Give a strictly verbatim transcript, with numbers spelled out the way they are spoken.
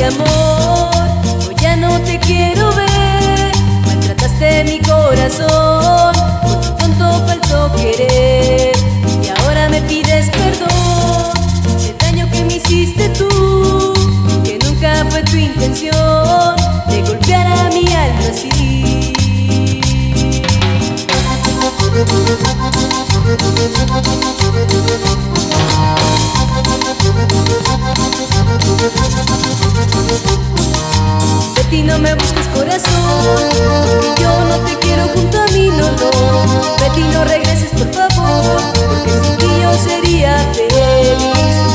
amor, hoy ya no te quiero ver. Maltrataste mi corazón con tu tonto falso querer, y ahora me pides perdón. El daño que me hiciste tú, que nunca fue tu intención de golpear a mi alma así. Betty, no me busques corazón, porque yo no te quiero junto a mí, no, no. Betty, no regreses por favor, porque sin ti yo sería feliz.